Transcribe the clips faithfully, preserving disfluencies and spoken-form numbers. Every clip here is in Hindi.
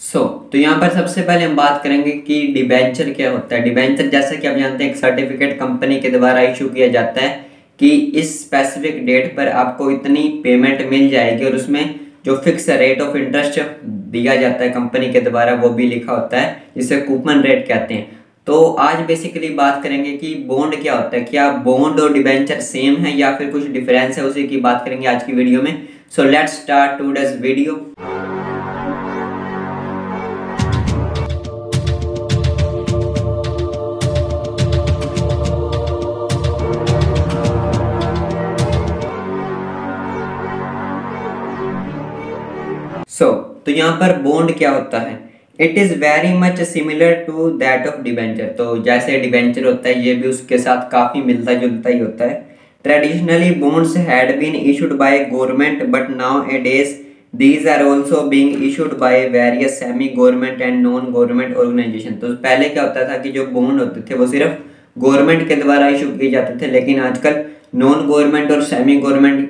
सो so, तो यहाँ पर सबसे पहले हम बात करेंगे कि डिबेंचर क्या होता है। डिबेंचर जैसा कि आप जानते हैं एक सर्टिफिकेट कंपनी के द्वारा इशू किया जाता है कि इस स्पेसिफिक डेट पर आपको इतनी पेमेंट मिल जाएगी और उसमें जो फिक्स रेट ऑफ इंटरेस्ट दिया जाता है कंपनी के द्वारा वो भी लिखा होता है, जिसे कूपन रेट कहते हैं। तो आज बेसिकली बात करेंगे कि बॉन्ड क्या होता है, क्या बॉन्ड और डिबेंचर सेम है या फिर कुछ डिफरेंस है, उसी की बात करेंगे आज की वीडियो में। So let's start today's video. So so, तो यहाँ पर बॉन्ड क्या होता है। It is very much similar to that of debenture. तो जैसे डिबेंचर होता है ये भी उसके साथ काफ़ी मिलता जुलता ही होता है। Traditionally bonds had been issued by government but nowadays these are also being issued by various semi government and non government organisation. तो पहले क्या होता था कि जो बॉन्ड होते थे वो सिर्फ गवर्नमेंट के द्वारा इशू किए जाते थे, लेकिन आजकल नॉन गवर्नमेंट और सेमी गवर्नमेंट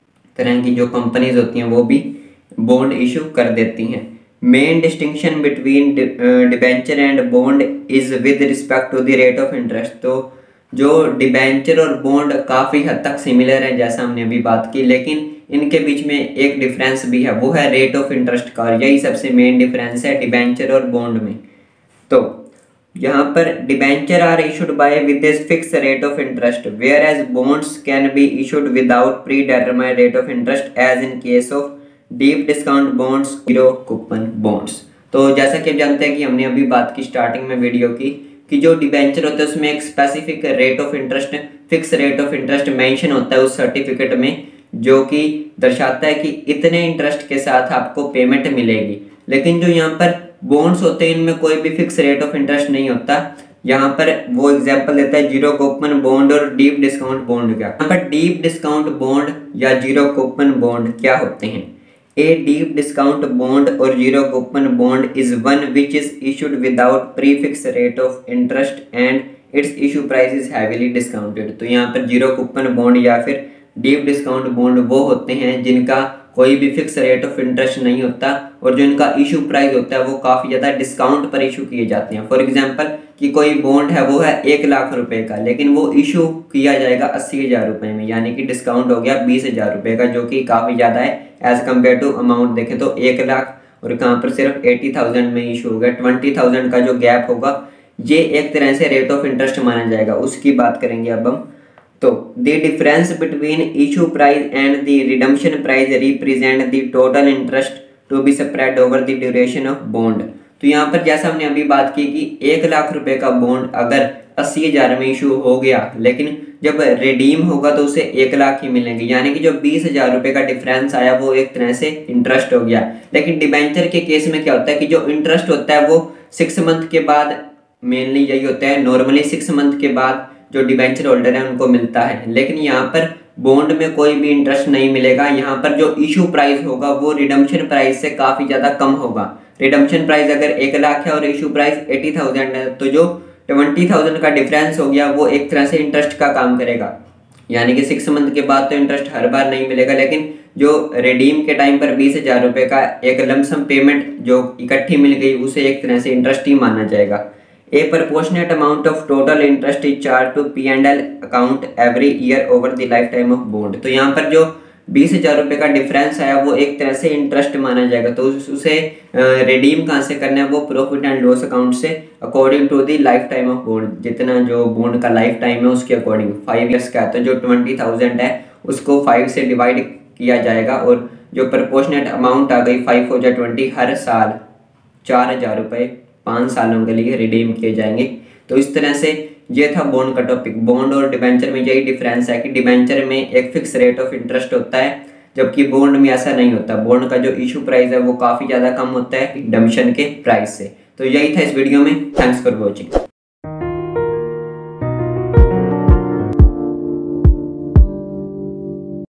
तरह की जो कंपनीज होती हैं वो भी बॉन्ड इशू कर देती हैं। Main distinction between debenture and bond is with respect to the rate of interest. तो जो डिबेंचर और बॉन्ड काफ़ी हद तक सिमिलर है जैसा हमने अभी बात की, लेकिन इनके बीच में एक डिफरेंस भी है, वो है रेट ऑफ इंटरेस्ट का, और यही सबसे मेन डिफरेंस है डिबेंचर और बॉन्ड में। तो यहाँ पर debenture are issued by with this fix rate of interest whereas bonds can be issued without predetermined rate of interest as in case of deep discount bonds, zero coupon bonds. तो जैसा कि आप जानते हैं कि हमने अभी बात की स्टार्टिंग में वीडियो की कि जो डिबेंचर होता है उसमें एक specific rate of interest, fix rate of interest mention होता है उस सर्टिफिकेट में, जो कि दर्शाता है कि इतने इंटरेस्ट के साथ आपको पेमेंट मिलेगी। लेकिन जो यहाँ पर बॉन्ड्स होते हैं इनमें कोई भी फिक्स रेट ऑफ इंटरेस्ट नहीं होता। यहाँ पर वो एग्जांपल देता है जीरो कूपन बॉन्ड और डीप डिस्काउंट बॉन्ड का। यहाँ पर डीप डिस्काउंट बॉन्ड या जीरो कूपन बॉन्ड क्या होते हैं। A deep discount bond or zero coupon bond is one which is issued without prefix rate of interest and its issue price is heavily discounted। तो यहाँ पर जीरो कूपन बॉन्ड या फिर डीप डिस्काउंट बॉन्ड वो होते हैं जिनका कोई भी फिक्स रेट ऑफ इंटरेस्ट नहीं होता और जो इनका इशू प्राइस होता है वो काफ़ी ज़्यादा डिस्काउंट पर इशू किए जाते हैं। फॉर एग्जांपल कि कोई बॉन्ड है वो है एक लाख रुपए का, लेकिन वो इशू किया जाएगा अस्सी हज़ार रुपये में, यानी कि डिस्काउंट हो गया बीस हज़ार रुपये का, जो कि काफ़ी ज़्यादा है एज कम्पेयर टू अमाउंट देखें तो एक लाख और कहाँ पर सिर्फ एटी थाउजेंड में इशू हो गया। ट्वेंटी थाउजेंड का जो गैप होगा ये एक तरह से रेट ऑफ इंटरेस्ट माना जाएगा, उसकी बात करेंगे अब हम। तो the difference between issue price and the redemption price represent the total interest to be spread over the duration of bond. तो यहाँ पर जैसा हमने अभी बात की कि एक लाख रुपए का बॉन्ड अगर अस्सी हज़ार में इशू हो गया, लेकिन जब रिडीम होगा तो उसे एक लाख ही मिलेंगे, यानी कि जो बीस हज़ार रुपये का डिफरेंस आया वो एक तरह से इंटरेस्ट हो गया। लेकिन डिबेंचर के केस में क्या होता है कि जो इंटरेस्ट होता है वो सिक्स मंथ के बाद, मेनली यही होता है, नॉर्मली सिक्स मंथ के बाद जो डिबेंचर होल्डर है उनको मिलता है। लेकिन यहाँ पर बॉन्ड में कोई भी इंटरेस्ट नहीं मिलेगा। यहाँ पर जो इशू प्राइस होगा वो रिडम्पशन प्राइस से काफ़ी ज़्यादा कम होगा। रिडम्पशन प्राइस अगर एक लाख है और इशू प्राइस एटी थाउजेंड है, तो जो ट्वेंटी थाउजेंड का डिफरेंस हो गया वो एक तरह से इंटरेस्ट का काम करेगा, यानी कि सिक्स मंथ के बाद तो इंटरेस्ट हर बार नहीं मिलेगा, लेकिन जो रिडीम के टाइम पर बीस हज़ार रुपये का एक लमसम पेमेंट जो इकट्ठी मिल गई उसे एक तरह से इंटरेस्ट ही माना जाएगा। A proportionate amount of total interest is charged to P and L account every year over the lifetime of bond। तो यहाँ पर जो बीस हज़ार रुपये का डिफरेंस आया वो एक तरह से इंटरेस्ट माना जाएगा। तो उसे रिडीम कहाँ से करना है, वो प्रॉफिट एंड लॉस अकाउंट से according to the lifetime of bond. जितना जो बॉन्ड का लाइफ टाइम है उसके अकॉर्डिंग फाइव ईयर्स का है, तो जो ट्वेंटी थाउजेंड है उसको फाइव से डिवाइड किया जाएगा और जो प्रपोर्शनेट अमाउंट आ गई फाइव हो जाए ट्वेंटी, हर साल चार हज़ार रुपये पाँच सालों के लिए रिडीम किए जाएंगे। तो इस तरह से ये था बॉन्ड का टॉपिक। बॉन्ड और डिबेंचर में यही डिफरेंस है कि डिबेंचर में एक फिक्स रेट ऑफ इंटरेस्ट होता है, जबकि बॉन्ड में ऐसा नहीं होता। बॉन्ड का जो इशू प्राइस है वो काफ़ी ज़्यादा कम होता है रिडम्पशन के प्राइस से। तो यही था इस वीडियो में। Thanks for watching.